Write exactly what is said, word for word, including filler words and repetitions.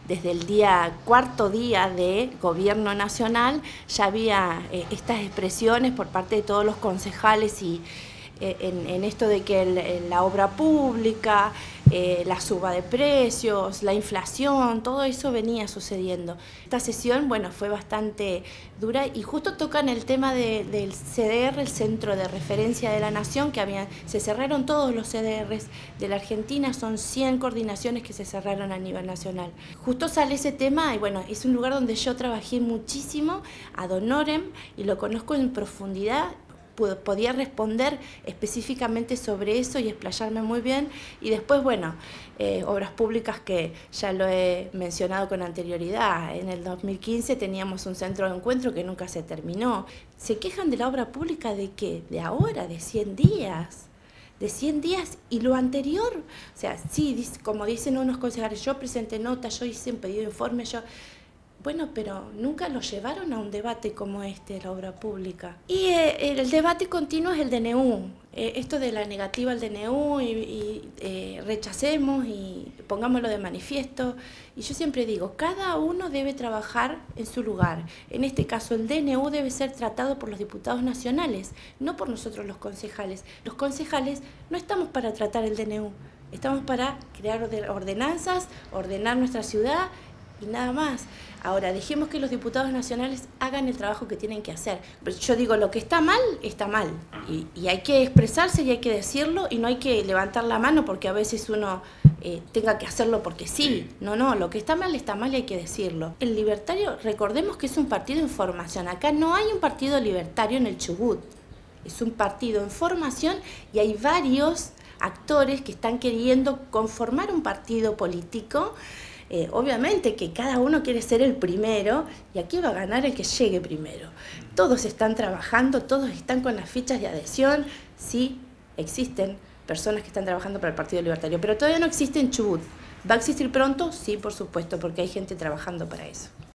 desde el día cuarto día de gobierno nacional ya había eh, estas expresiones por parte de todos los concejales y eh, en, en esto de que el, la obra pública, eh, la suba de precios, la inflación, todo eso venía sucediendo. Esta sesión, bueno, fue bastante dura y justo tocan el tema de, del C D R, el Centro de Referencia de la Nación, que había, se cerraron todos los C D Rs de la Argentina, son cien coordinaciones que se cerraron a nivel nacional. Justo sale ese tema y bueno, es un lugar donde yo trabajé muchísimo, ad honorem, y lo conozco en profundidad. Podía responder específicamente sobre eso y explayarme muy bien. Y después, bueno, eh, obras públicas que ya lo he mencionado con anterioridad. En el dos mil quince teníamos un centro de encuentro que nunca se terminó. ¿Se quejan de la obra pública de qué? De ahora, de cien días. De cien días y lo anterior. O sea, sí, como dicen unos concejales, yo presenté nota, yo hice un pedido de informe, yo... Bueno, pero nunca lo llevaron a un debate como este, la obra pública. Y eh, el debate continuo es el D N U. Eh, esto de la negativa al D N U y, y eh, rechacemos y pongámoslo de manifiesto. Y yo siempre digo, cada uno debe trabajar en su lugar. En este caso, el D N U debe ser tratado por los diputados nacionales, no por nosotros los concejales. Los concejales no estamos para tratar el D N U, estamos para crear ordenanzas, ordenar nuestra ciudad y nada más. Ahora, dejemos que los diputados nacionales hagan el trabajo que tienen que hacer. Yo digo, lo que está mal, está mal. Y, y hay que expresarse y hay que decirlo y no hay que levantar la mano porque a veces uno eh, tenga que hacerlo porque sí. No, no, lo que está mal, está mal y hay que decirlo. El Libertario, recordemos que es un partido en formación. Acá no hay un partido libertario en el Chubut. Es un partido en formación y hay varios actores que están queriendo conformar un partido político. Eh, obviamente que cada uno quiere ser el primero y aquí va a ganar el que llegue primero. Todos están trabajando, todos están con las fichas de adhesión. Sí, existen personas que están trabajando para el Partido Libertario, pero todavía no existe en Chubut. ¿Va a existir pronto? Sí, por supuesto, porque hay gente trabajando para eso.